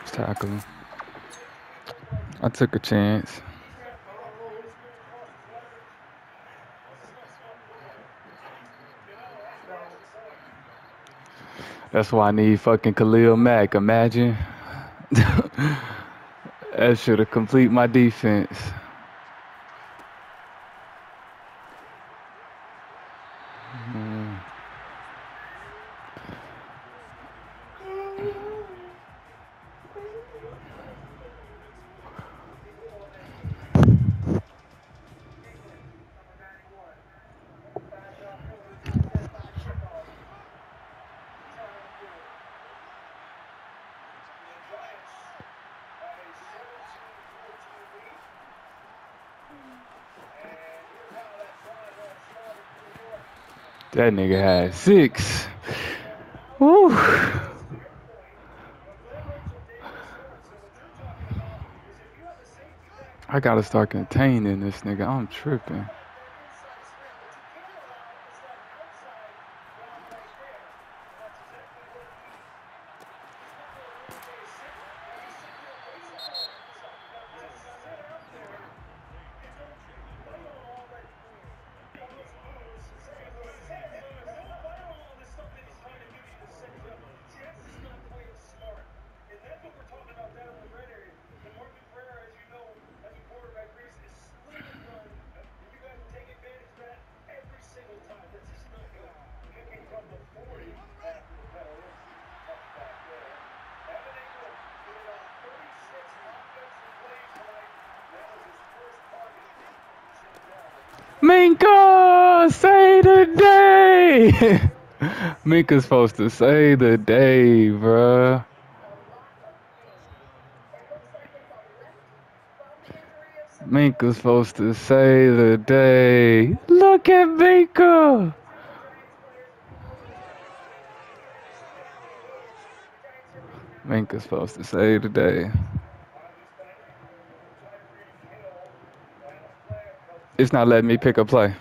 Tackle him. I took a chance. That's why I need fucking Khalil Mack. Imagine. That should have complete my defense. That nigga had 6. Woo. I gotta start containing this nigga. I'm tripping. Minka, say the day. Minka's supposed to say the day, bruh. Minka's supposed to say the day. Look at Minka. Minka's supposed to say the day. It's not letting me pick a play.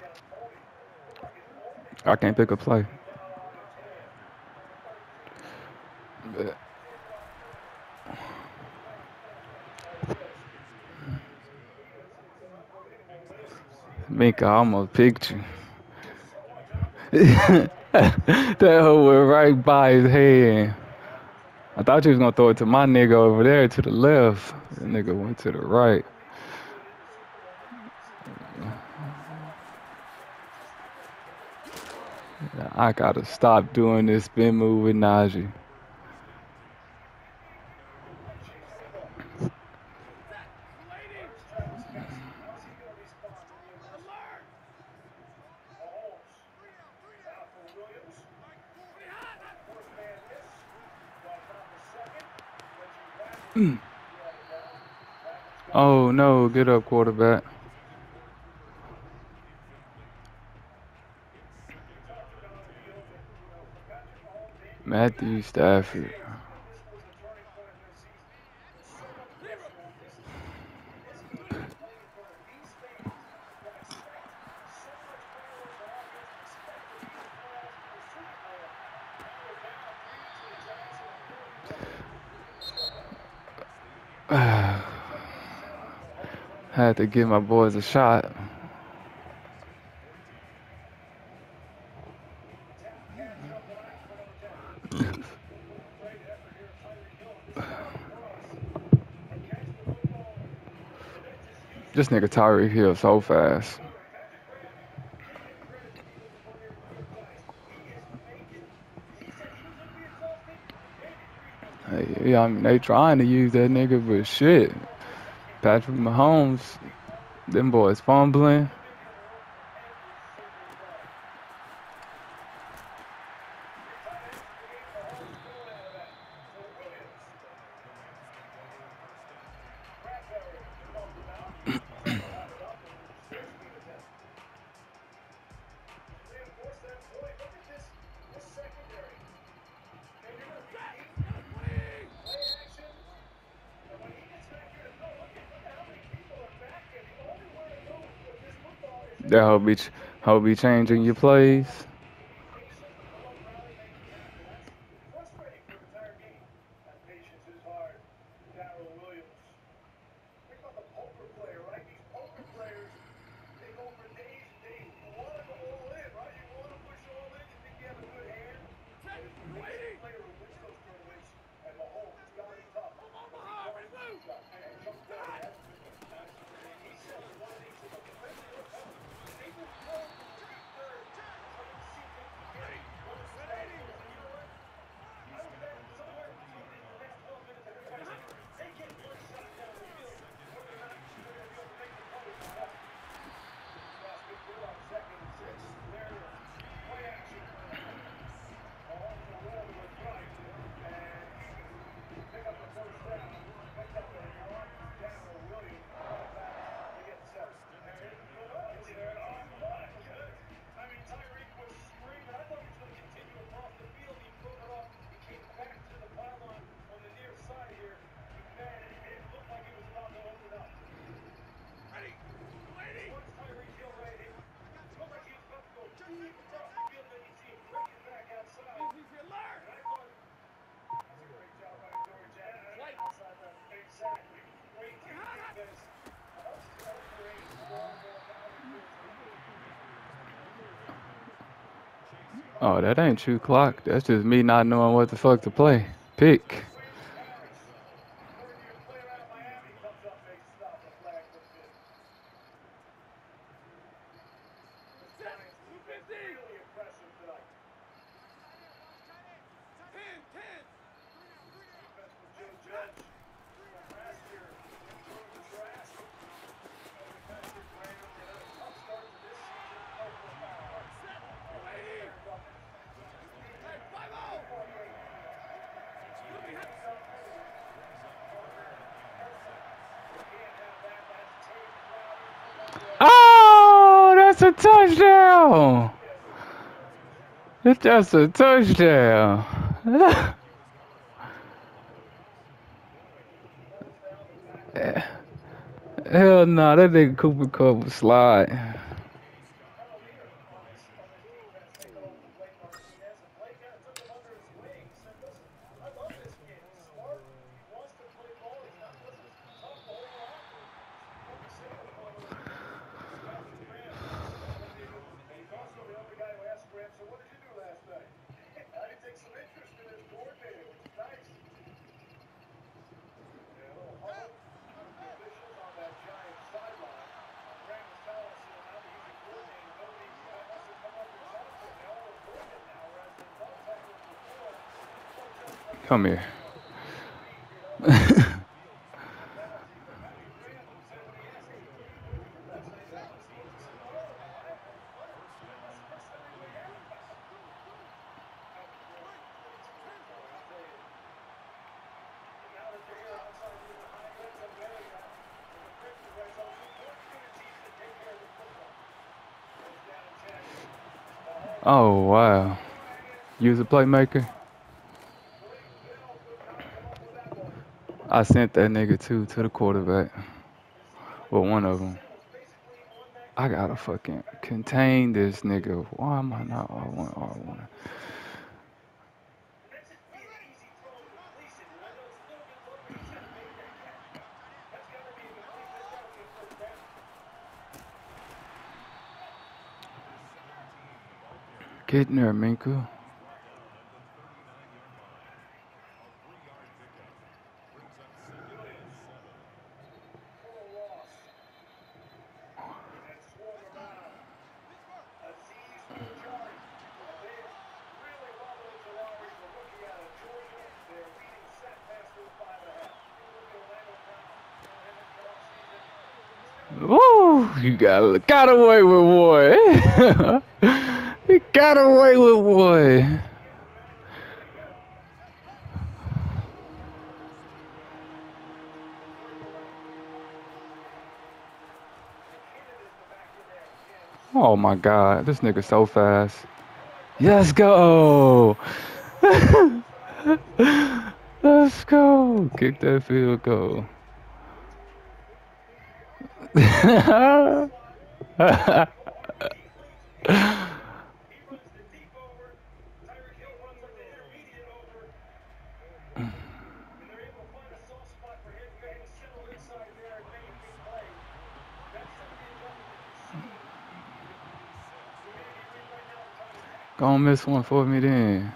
I can't pick a play. Minka almost picked you. That hoe went right by his head. I thought you was gonna throw it to my nigga over there to the left. That nigga went to the right. I gotta stop doing this spin move with Najee. Oh no, get up, quarterback. Matthew Stafford. Had to give my boys a shot. This nigga Tyreek Hill so fast. Hey, yeah, I mean, they trying to use that nigga, but shit. Patrick Mahomes, them boys fumbling. That hoe be changing your plays. Oh, that ain't true clock. That's just me not knowing what the fuck to play. Pick. Oh, that's a touchdown. It's just a touchdown. Hell no, that nigga Cooper Cup was slide. Come here. Oh wow. You was a playmaker? I sent that nigga too to the quarterback. Well, one of them. I gotta fucking contain this nigga. Why am I not R1 R1? Get in there, Minku. Woo! You got away with one. You got away with one. Oh my god, this nigga so fast. Let's go. Let's go. Kick that field goal. Gonna miss one for me then.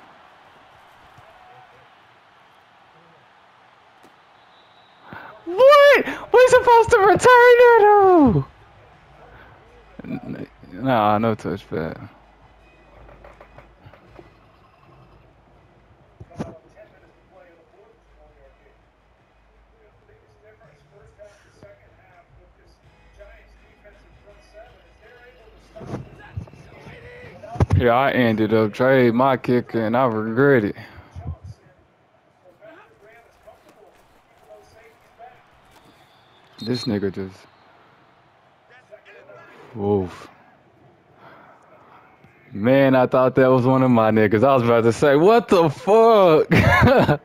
What? We supposed to return it though? Nah, no touchback. Yeah, I ended up trading my kicker and I regret it. This nigga just woof. Man, I thought that was one of my niggas. I was about to say, what the fuck?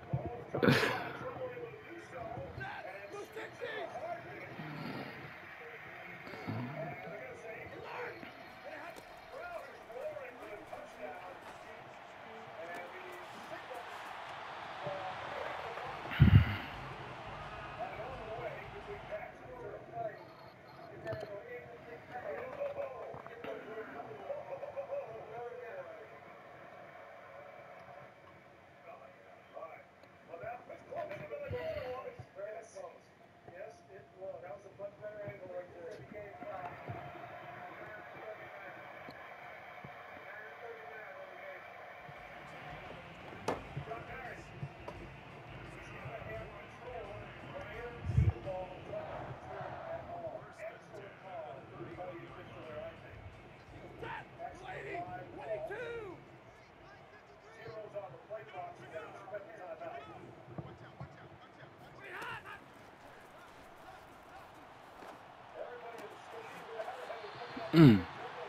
Mm.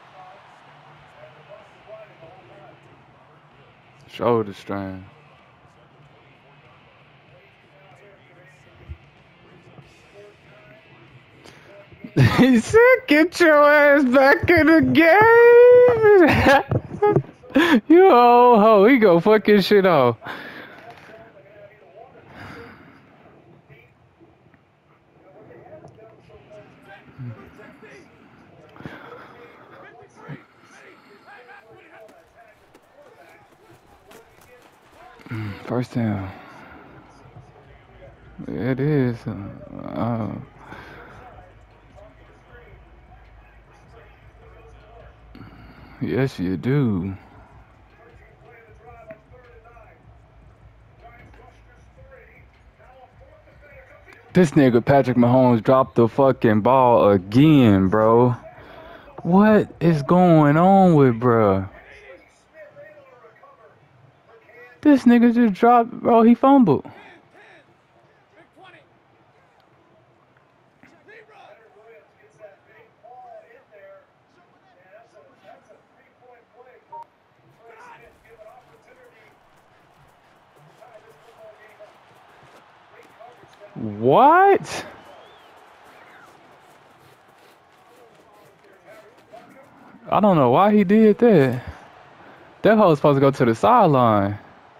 Shoulder strain. He said, "Get your ass back in the game." You old hoe. He go fuck his shit off. First down. It is. Yes, you do. This nigga Patrick Mahomes dropped the fucking ball again, bro. What is going on with bruh? This nigga just dropped, bro. He fumbled. What? I don't know why he did that. That hoe's supposed to go to the sideline.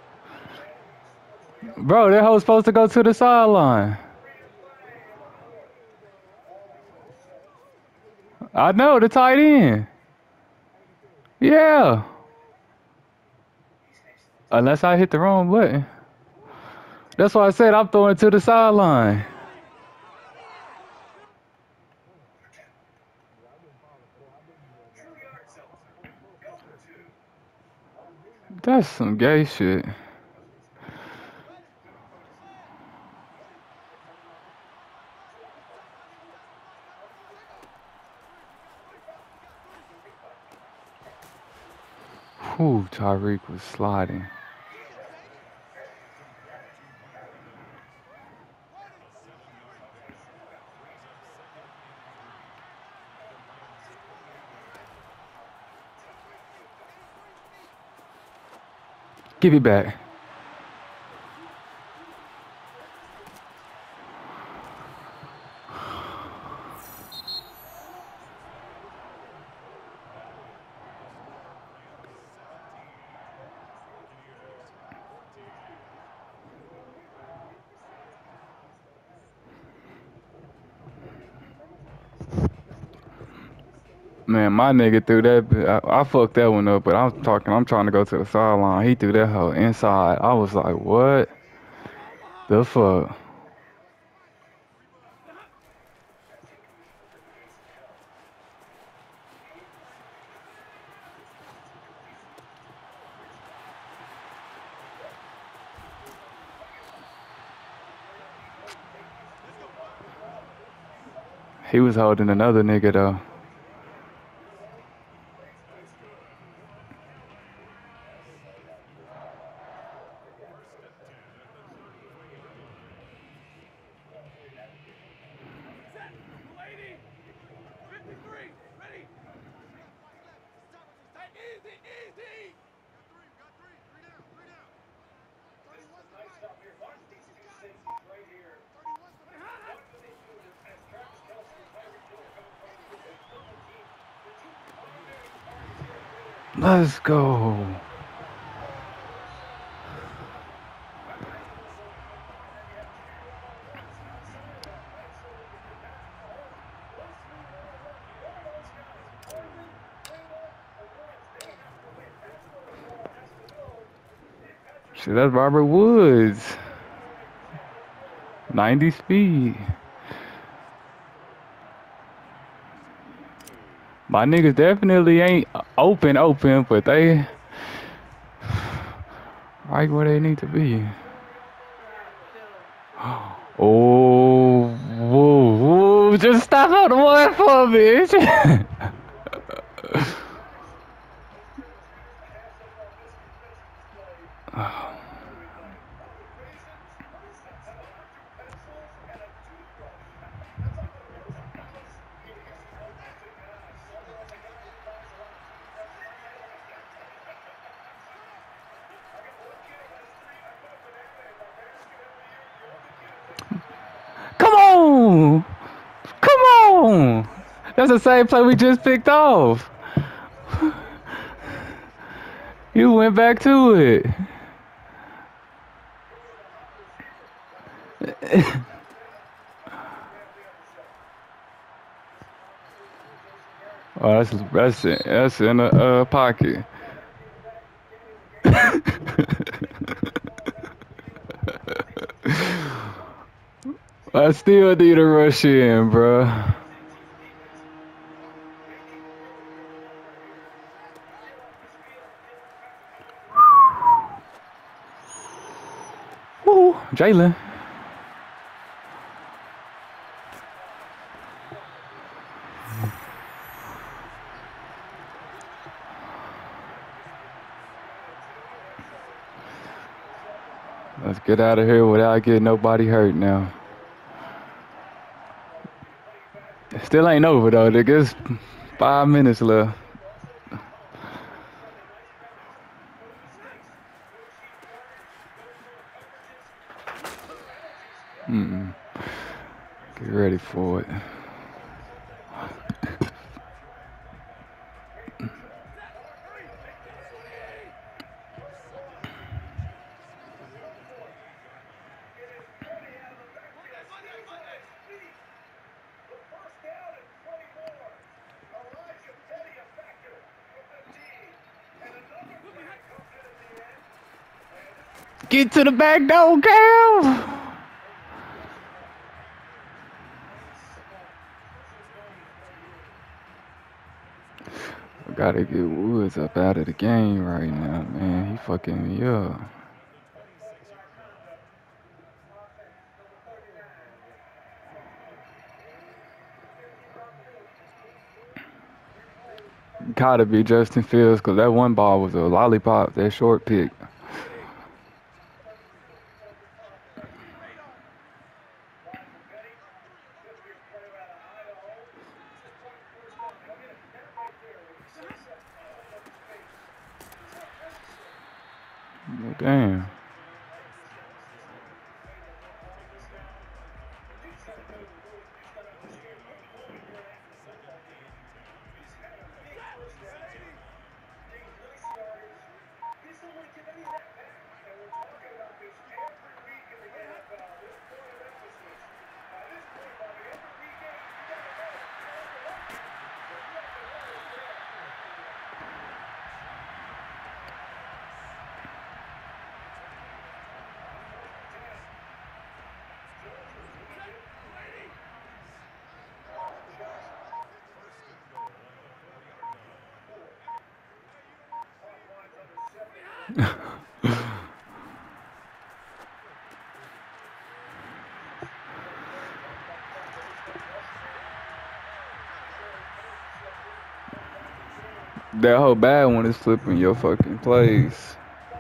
Bro, that hoe's supposed to go to the sideline. I know, the tight end. Yeah. Unless I hit the wrong button. That's why I said I'm throwing it to the sideline. That's some gay shit. Whew, Tyreek was sliding. Give it back. Man, my nigga threw that. I fucked that one up, but I'm trying to go to the sideline. He threw that hoe inside. I was like, what the fuck? He was holding another nigga though. Let's go. Shit, that's Robert Woods. 90 speed. My niggas definitely ain't open, but they right where they need to be. Oh, whoa, whoa, just stop on the one for me, bitch. the same play we just picked off. You went back to it. Oh, that's in the pocket. I still need a rush in, bro. Woo, Jalen. Let's get out of here without getting nobody hurt now. Still ain't over though. There's 5 minutes left. Mm-mm. Get ready for it. Get to the back door, girl. I gotta get Woods up out of the game right now, man. He fucking me up. Gotta be Justin Fields, because that one ball was a lollipop, that short pick. Well, damn. That whole bad one is flipping your fucking plays.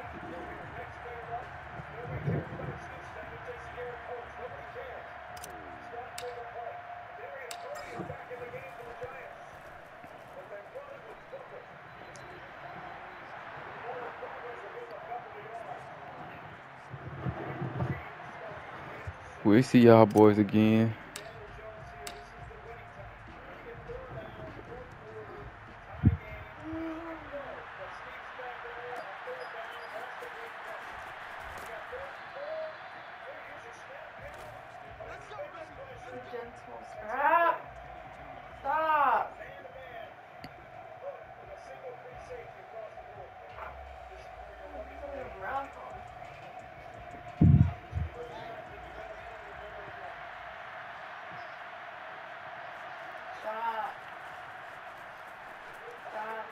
We see y'all boys again. Gentle strap. Stop. Stop. Stop.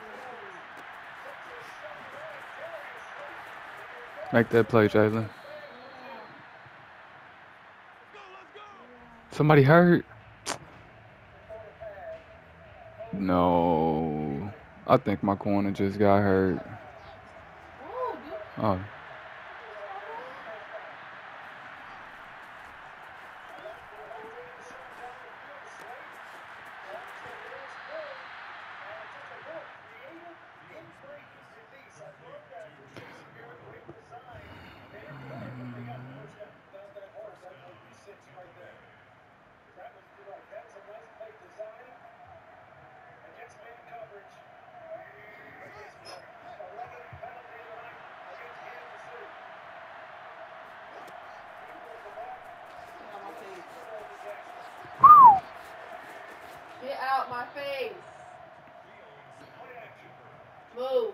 Make that play, Jalen. Somebody hurt? No. I think my corner just got hurt. Oh. out my face. Move.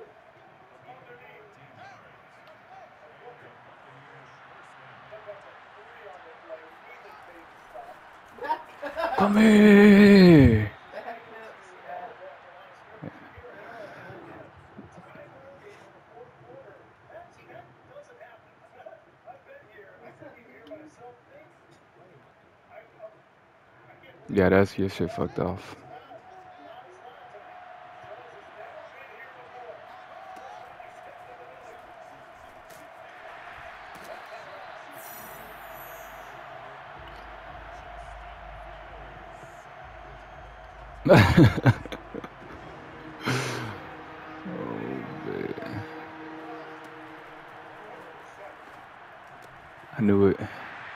Back Come up. here. Back up, Scott. Yeah, that's your shit fucked off. Oh man, I knew it.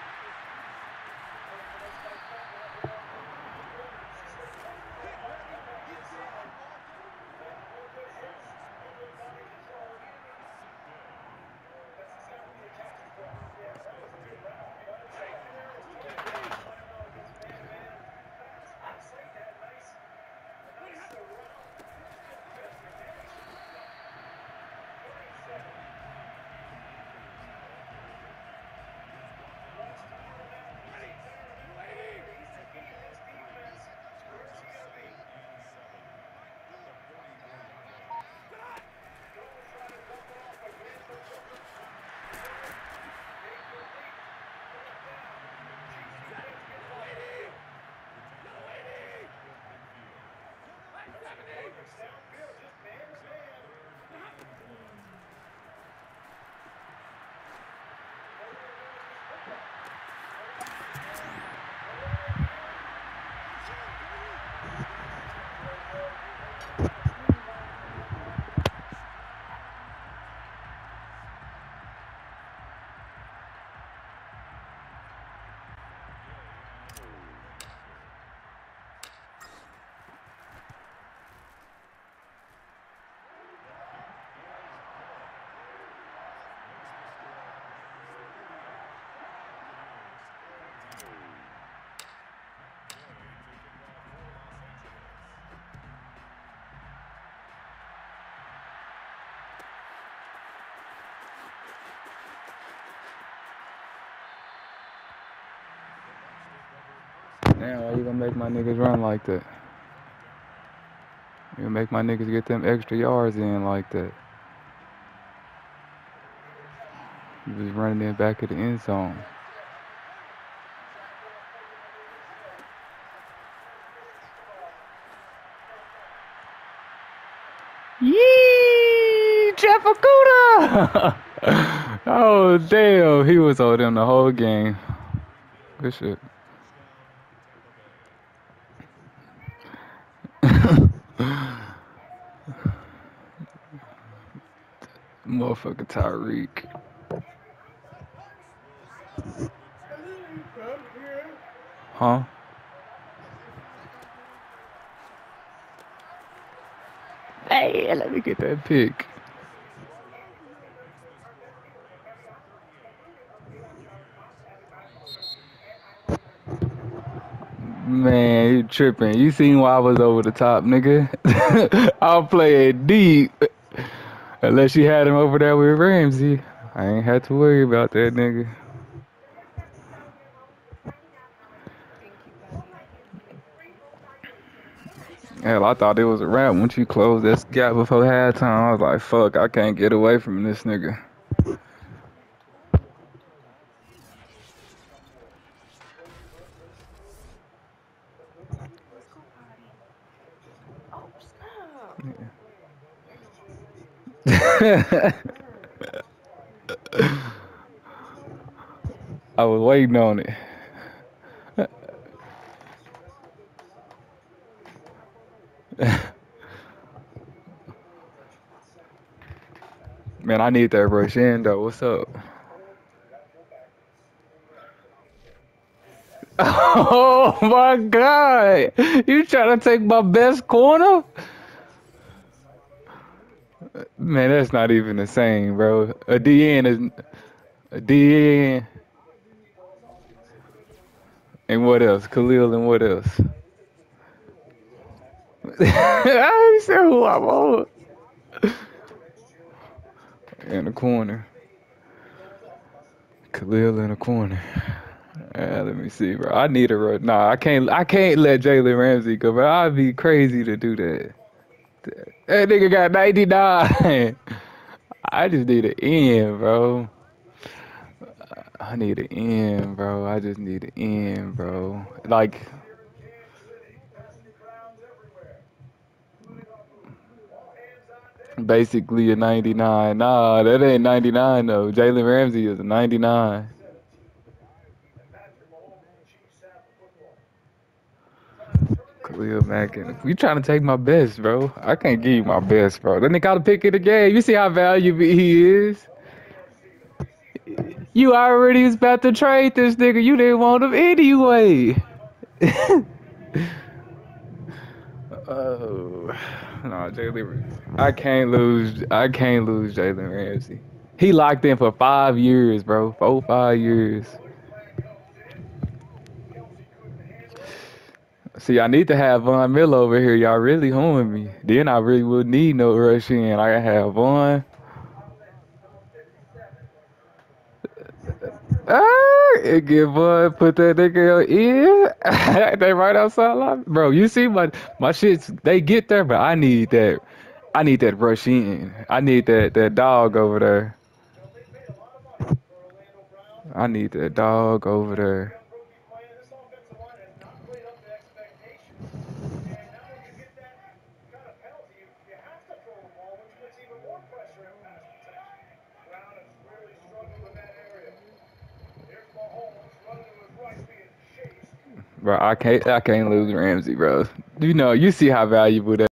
Damn, why you gonna make my niggas run like that? You gonna make my niggas get them extra yards in like that? You was running in back of the end zone. Yee! Jeff Okuda! Oh damn, he was on them the whole game. Good shit. Motherfucker Tyreek. Huh? Hey, let me get that pick. Man, you tripping. You seen why I was over the top, nigga. I'll play it deep. Unless you had him over there with Ramsey. I ain't had to worry about that nigga. Thank you, buddy. Hell, I thought it was a wrap once you closed that gap before halftime. I was like, fuck, I can't get away from this nigga. Let's go potty. Oh, snap. I was waiting on it. Man, I need that rush in though. What's up? Oh my god! You trying to take my best corner? Man, that's not even the same, bro. A DN is a DN, and what else? Khalil and what else? I ain't said who I'm on. In the corner. Khalil in the corner. Let me see, bro. I need a run. Nah, I can't. I can't let Jalen Ramsey go, bro. I'd be crazy to do that. That nigga got 99. I just need an end, bro. I need an end, bro. I just need an end, bro. Like, basically a 99. Nah, that ain't 99 though. Jalen Ramsey is a 99. Khalil Mack, and you trying to take my best, bro? I can't give you my best, bro. Then they got to pick of the game. You see how valuable he is. You already was about to trade this nigga. You didn't want him anyway. Oh, no, Jalen. I can't lose. I can't lose Jalen Ramsey. He locked in for 5 years, bro. 4, 5 years. See, I need to have Von Miller over here. Y'all really hoeing me. Then I really would need no rush in. I have Von. And get Von, put that nigga in. They right outside lobby. Bro, you see my shits, they get there, but I need that. I need that rush in. I need that dog over there. I need that dog over there. Bro, I can't lose Ramsey, bro. You know, you see how valuable that